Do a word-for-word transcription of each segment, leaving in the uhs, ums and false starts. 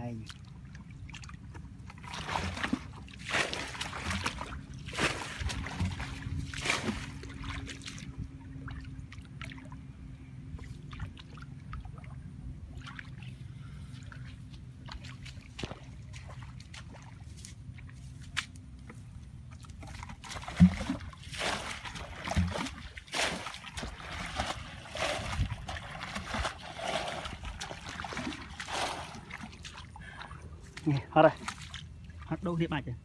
này hết rồi, hết đâu tiếp bạch rồi.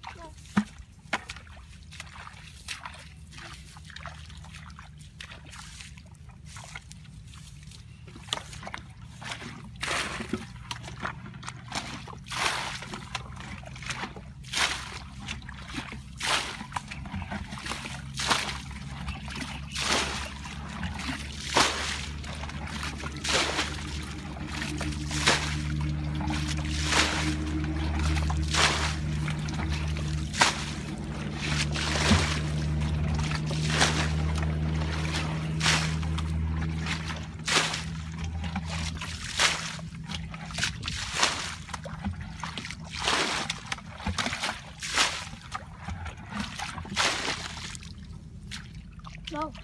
Đâu?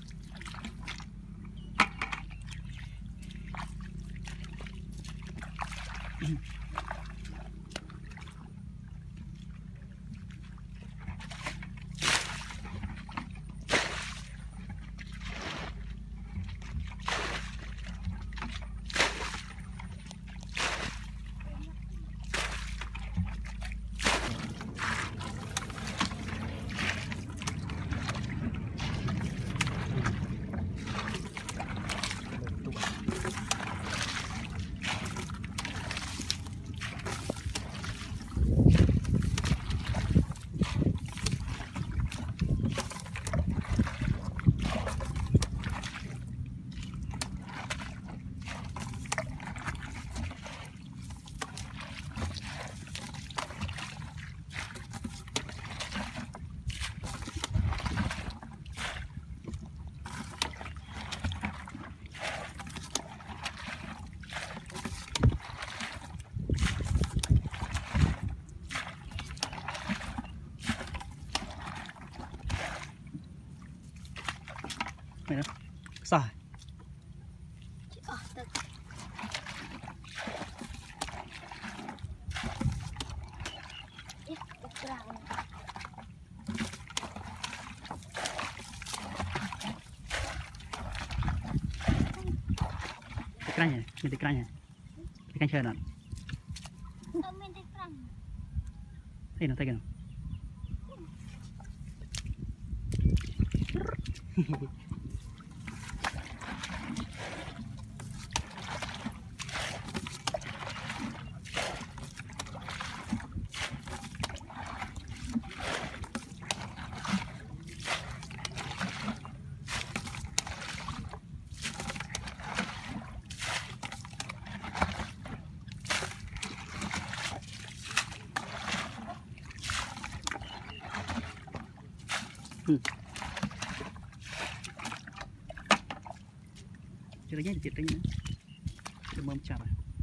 Mày đó, sao? Tekranya, ini tekranya, tekan jalan. Ini nanti kan. Ceritanya di ceritanya, cuma cara.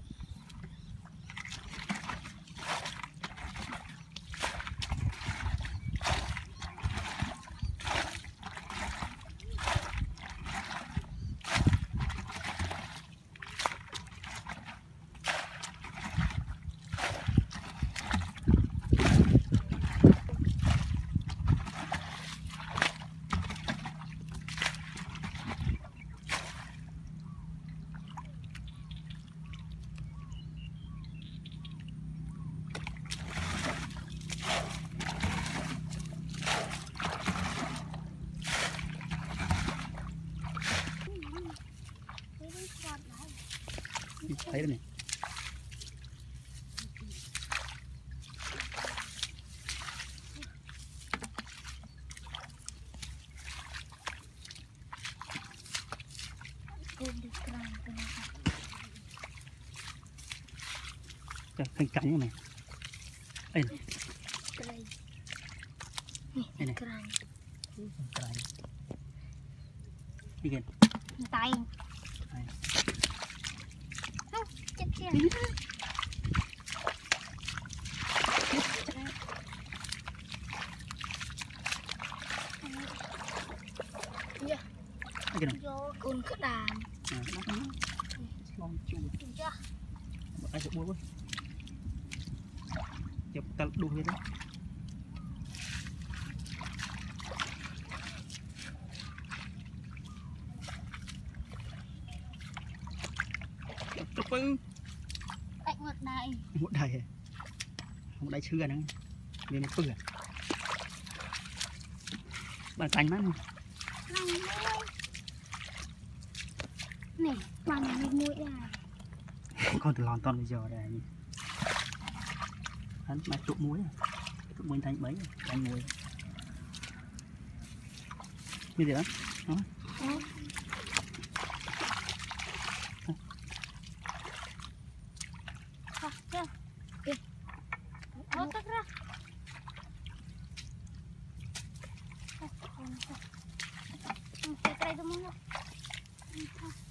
Thấy đây này. Trời, thành cảnh này. Đây này. Đây này. Đi kìa. Tay. Chết chưa? cái này vô cồn cất đàm long chu chưa một ai sẽ bua quá chụp ta đu hết đó chụp bưng cạnh một này một đầy một đầy chưa nữa nên nó bự bàn cánh mắt này bằng mũi này con từ lòn toàn bây giờ đây hắn mà tụ muối tụ muối thành bấy thành muối như thế đó đó Ô, tắt ra. Cái cây đó muốn không?